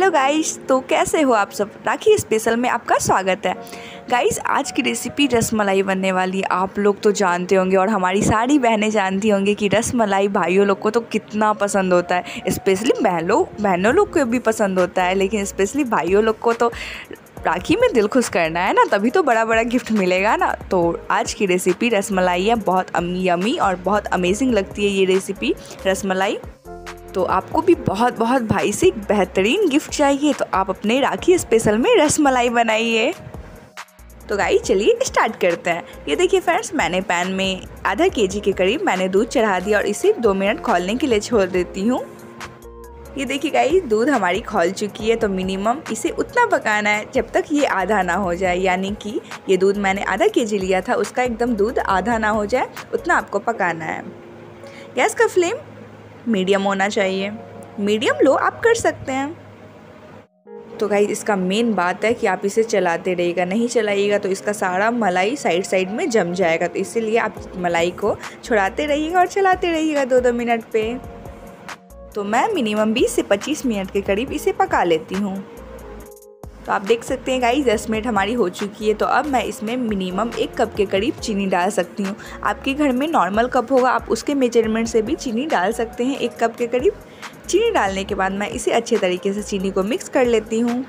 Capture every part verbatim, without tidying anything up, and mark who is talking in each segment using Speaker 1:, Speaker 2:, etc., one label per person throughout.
Speaker 1: Hello guys, तो कैसे हो आप सब। राखी स्पेशल में आपका स्वागत है। गाइस, आज की रेसिपी रसमलाई बनने वाली है। आप लोग तो जानते होंगे और हमारी सारी बहनें जानती होंगी कि रसमलाई भाइयों लोग को तो कितना पसंद होता है। स्पेशली बहनों बहनों लोग को भी पसंद होता है, लेकिन स्पेशली भाइयों लोग को तो राखी में दिल खुश करना है ना, तभी तो बड़ा बड़ा गिफ्ट मिलेगा ना। तो आज की रेसिपी रसमलाई है। बहुत अम्मी यमी और बहुत अमेजिंग लगती है ये रेसिपी रसमलाई। तो आपको भी बहुत बहुत भाई से एक बेहतरीन गिफ्ट चाहिए तो आप अपने राखी स्पेशल में रसमलाई बनाइए। तो गाइस चलिए स्टार्ट करते हैं। ये देखिए फ्रेंड्स, मैंने पैन में आधा केजी के करीब मैंने दूध चढ़ा दिया और इसे दो मिनट खौलने के लिए छोड़ देती हूँ। ये देखिए गाइस, दूध हमारी खौल चुकी है। तो मिनिमम इसे उतना पकाना है जब तक ये आधा ना हो जाए, यानी कि ये दूध मैंने आधा केजी लिया था, उसका एकदम दूध आधा ना हो जाए उतना आपको पकाना है। गैस का फ्लेम मीडियम होना चाहिए, मीडियम लो आप कर सकते हैं। तो गाइस, इसका मेन बात है कि आप इसे चलाते रहिएगा, नहीं चलाइएगा तो इसका सारा मलाई साइड साइड में जम जाएगा। तो इसीलिए आप मलाई को छुड़ाते रहिएगा और चलाते रहिएगा दो दो मिनट पे। तो मैं मिनिमम बीस से पच्चीस मिनट के करीब इसे पका लेती हूँ। तो आप देख सकते हैं गाइस, दस मिनट हमारी हो चुकी है। तो अब मैं इसमें मिनिमम एक कप के करीब चीनी डाल सकती हूँ। आपके घर में नॉर्मल कप होगा, आप उसके मेजरमेंट से भी चीनी डाल सकते हैं। एक कप के करीब चीनी डालने के बाद मैं इसे अच्छे तरीके से चीनी को मिक्स कर लेती हूँ।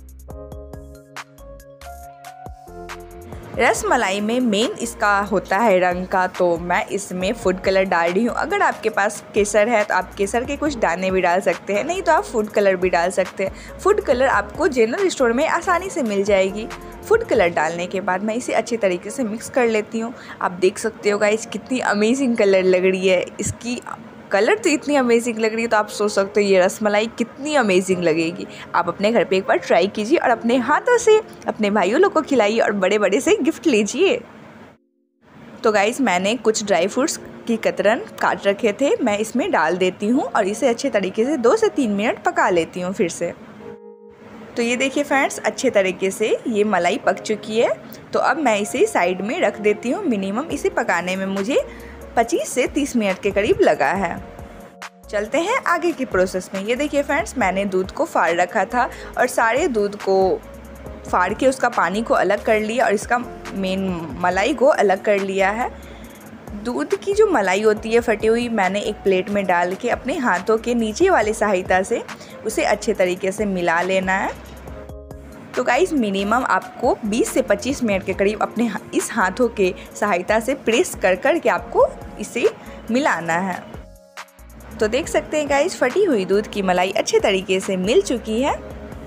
Speaker 1: रसमलाई में मेन इसका होता है रंग का, तो मैं इसमें फूड कलर डाल रही हूँ। अगर आपके पास केसर है तो आप केसर के कुछ दाने भी डाल सकते हैं, नहीं तो आप फूड कलर भी डाल सकते हैं। फूड कलर आपको जनरल स्टोर में आसानी से मिल जाएगी। फूड कलर डालने के बाद मैं इसे अच्छे तरीके से मिक्स कर लेती हूँ। आप देख सकते हो गाइस, कितनी अमेजिंग कलर लग रही है। इसकी कलर तो इतनी अमेजिंग लग रही है, तो आप सोच सकते हो ये रसमलाई कितनी अमेजिंग लगेगी। आप अपने घर पे एक बार ट्राई कीजिए और अपने हाथों से अपने भाइयों लोग को खिलाइए और बड़े बड़े से गिफ्ट लीजिए। तो गाइस, मैंने कुछ ड्राई फ्रूट्स की कतरन काट रखे थे, मैं इसमें डाल देती हूँ और इसे अच्छे तरीके से दो से तीन मिनट पका लेती हूँ फिर से। तो ये देखिए फ्रेंड्स, अच्छे तरीके से ये मलाई पक चुकी है। तो अब मैं इसे साइड में रख देती हूँ। मिनिमम इसे पकाने में मुझे पच्चीस से तीस मिनट के करीब लगा है। चलते हैं आगे की प्रोसेस में। ये देखिए फ्रेंड्स, मैंने दूध को फाड़ रखा था और सारे दूध को फाड़ के उसका पानी को अलग कर लिया और इसका मेन मलाई को अलग कर लिया है। दूध की जो मलाई होती है फटी हुई, मैंने एक प्लेट में डाल के अपने हाथों के नीचे वाली सहायता से उसे अच्छे तरीके से मिला लेना है। तो गाइस, मिनिमम आपको बीस से पच्चीस मिनट के करीब अपने इस हाथों के सहायता से प्रेस कर कर के आपको इसे मिलाना है। तो देख सकते हैं गाइस, फटी हुई दूध की मलाई अच्छे तरीके से मिल चुकी है।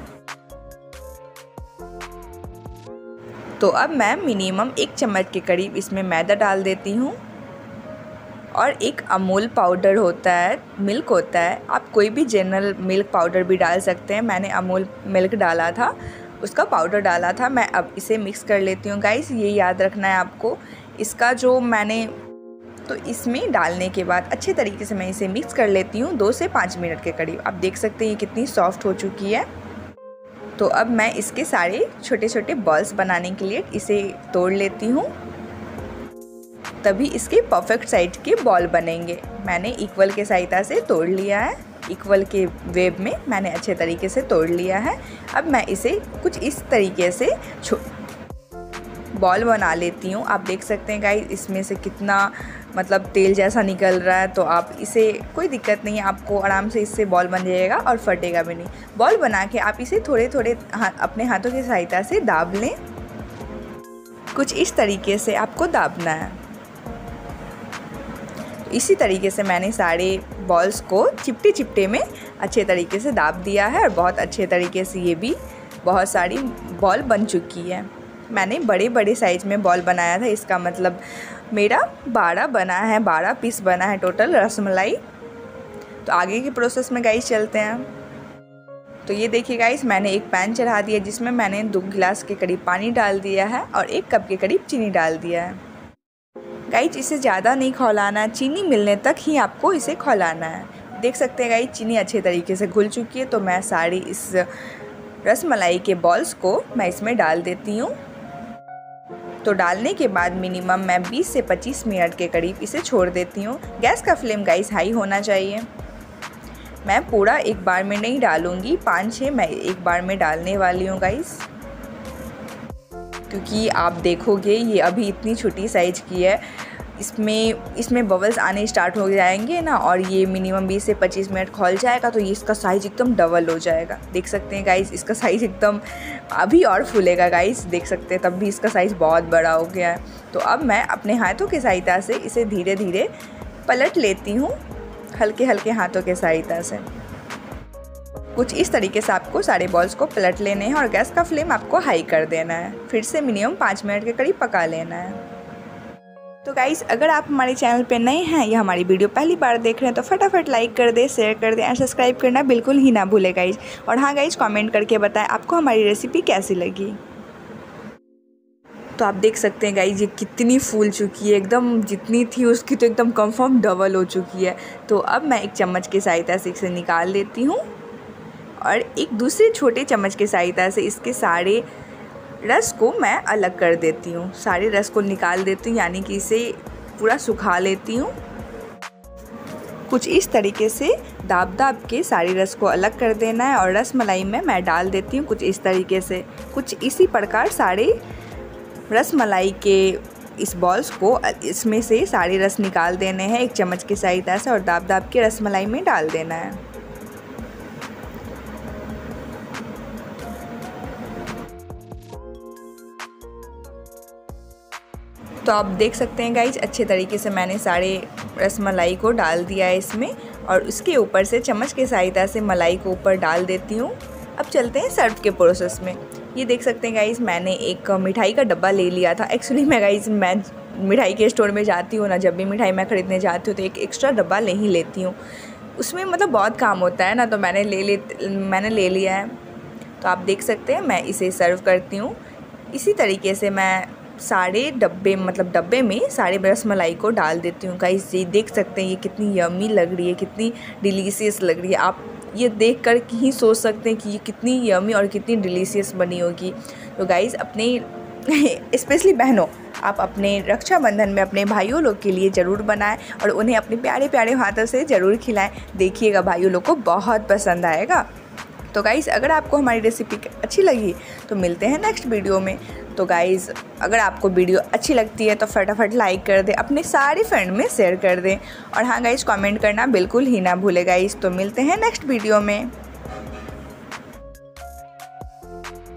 Speaker 1: तो अब मैं मिनिमम एक चम्मच के करीब इसमें मैदा डाल देती हूँ और एक अमूल पाउडर होता है, मिल्क होता है, आप कोई भी जनरल मिल्क पाउडर भी डाल सकते हैं। मैंने अमूल मिल्क डाला था, उसका पाउडर डाला था। मैं अब इसे मिक्स कर लेती हूँ। गाइस, ये याद रखना है आपको, इसका जो मैंने तो इसमें डालने के बाद अच्छे तरीके से मैं इसे मिक्स कर लेती हूँ दो से पाँच मिनट के करीब। आप देख सकते हैं ये कितनी सॉफ्ट हो चुकी है। तो अब मैं इसके सारे छोटे छोटे बॉल्स बनाने के लिए इसे तोड़ लेती हूँ, तभी इसके परफेक्ट साइज के बॉल बनेंगे। मैंने इक्वल के सहायता से तोड़ लिया है, इक्वल के वेव में मैंने अच्छे तरीके से तोड़ लिया है। अब मैं इसे कुछ इस तरीके से बॉल बना लेती हूँ। आप देख सकते हैं गाइस, इसमें से कितना मतलब तेल जैसा निकल रहा है। तो आप इसे कोई दिक्कत नहीं है, आपको आराम से इससे बॉल बन जाएगा और फटेगा भी नहीं। बॉल बना के आप इसे थोड़े थोड़े हा, अपने हाथों की सहायता से दाब लें। कुछ इस तरीके से आपको दाबना है। इसी तरीके से मैंने सारे बॉल्स को चिपटे चिपटे में अच्छे तरीके से दाब दिया है और बहुत अच्छे तरीके से ये भी बहुत सारी बॉल बन चुकी है। मैंने बड़े बड़े साइज में बॉल बनाया था, इसका मतलब मेरा बारह बना है, बारह पीस बना है टोटल रसमलाई। तो आगे की प्रोसेस में गाइस चलते हैं। तो ये देखिए गाइस, मैंने एक पैन चढ़ा दिया जिसमें मैंने दो गिलास के करीब पानी डाल दिया है और एक कप के करीब चीनी डाल दिया है। गाइस, इसे ज़्यादा नहीं खौलाना है, चीनी मिलने तक ही आपको इसे खौलाना है। देख सकते हैं गाइस, चीनी अच्छे तरीके से घुल चुकी है। तो मैं सारी इस रसमलाई के बॉल्स को मैं इसमें डाल देती हूँ। तो डालने के बाद मिनिमम मैं बीस से पच्चीस मिनट के करीब इसे छोड़ देती हूँ। गैस का फ्लेम गाइस हाई होना चाहिए। मैं पूरा एक बार में नहीं डालूँगी, पाँच छः मैं एक बार में डालने वाली हूँ गाइस, क्योंकि आप देखोगे ये अभी इतनी छोटी साइज़ की है, इसमें इसमें बबल्स आने स्टार्ट हो जाएंगे ना, और ये मिनिमम बीस से पच्चीस मिनट खोल जाएगा तो ये इसका साइज़ एकदम डबल हो जाएगा। देख सकते हैं गाइस, इसका साइज़ एकदम अभी और फूलेगा गाइस, देख सकते हैं, तब भी इसका साइज़ बहुत बड़ा हो गया है। तो अब मैं अपने हाथों की सहायता से इसे धीरे धीरे पलट लेती हूँ, हल्के हल्के हाथों के सहायता से। कुछ इस तरीके से आपको सारे बॉल्स को पलट लेने हैं और गैस का फ्लेम आपको हाई कर देना है। फिर से मिनिमम पाँच मिनट के करीब पका लेना है। तो गाइस, अगर आप हमारे चैनल पे नए हैं या हमारी वीडियो पहली बार देख रहे हैं तो फटाफट लाइक कर दें, शेयर कर दें और सब्सक्राइब करना बिल्कुल ही ना भूलें गाइस। और हाँ गाइस, कमेंट करके बताएं आपको हमारी रेसिपी कैसी लगी। तो आप देख सकते हैं गाइस, ये कितनी फूल चुकी है, एकदम जितनी थी उसकी तो एकदम कंफर्म डबल हो चुकी है। तो अब मैं एक चम्मच की सहायता से इसे निकाल लेती हूँ और एक दूसरे छोटे चम्मच की सहायता से इसके सारे रस को मैं अलग कर देती हूँ, सारे रस को निकाल देती हूँ, यानी कि इसे पूरा सुखा लेती हूँ। कुछ इस तरीके से दाब दाब के सारे रस को अलग कर देना है और रस मलाई में मैं डाल देती हूँ कुछ इस तरीके से। कुछ इसी प्रकार सारे रस मलाई के इस बॉल्स को इसमें से सारे रस निकाल देने हैं एक चम्मच की सहायता से और दाब दाब के रस मलाई में डाल देना है। तो आप देख सकते हैं गाइज, अच्छे तरीके से मैंने सारे रसमलाई को डाल दिया है इसमें और उसके ऊपर से चम्मच की सहायता से मलाई को ऊपर डाल देती हूँ। अब चलते हैं सर्व के प्रोसेस में। ये देख सकते हैं गाइज, मैंने एक मिठाई का डब्बा ले लिया था। एक्चुअली मैं गाइज मैं मिठाई के स्टोर में जाती हूँ ना, जब भी मिठाई मैं ख़रीदने जाती हूँ तो एक एक्स्ट्रा डब्बा ले ही लेती हूँ, उसमें मतलब बहुत काम होता है ना, तो मैंने ले ले मैंने ले लिया है। तो आप देख सकते हैं मैं इसे सर्व करती हूँ। इसी तरीके से मैं सारे डब्बे मतलब डब्बे में सारे रसमलाई को डाल देती हूँ गाइस। ये देख सकते हैं ये कितनी यम्मी लग रही है, कितनी डिलीशियस लग रही है। आप ये देख कर ही सोच सकते हैं कि ये कितनी यम्मी और कितनी डिलीशियस बनी होगी। तो गाइस, अपने स्पेशली बहनों, आप अपने रक्षाबंधन में अपने भाइयों लोग के लिए ज़रूर बनाएं और उन्हें अपने प्यारे प्यारे हाथों से ज़रूर खिलाएं। देखिएगा भाइयों लोग को बहुत पसंद आएगा। तो गाइज़, अगर आपको हमारी रेसिपी अच्छी लगी तो मिलते हैं नेक्स्ट वीडियो में। तो गाइज़, अगर आपको वीडियो अच्छी लगती है तो फटाफट लाइक कर दें, अपने सारे फ्रेंड में शेयर कर दें और हाँ गाइज़, कमेंट करना बिल्कुल ही ना भूलें गाइज़। तो मिलते हैं नेक्स्ट वीडियो में।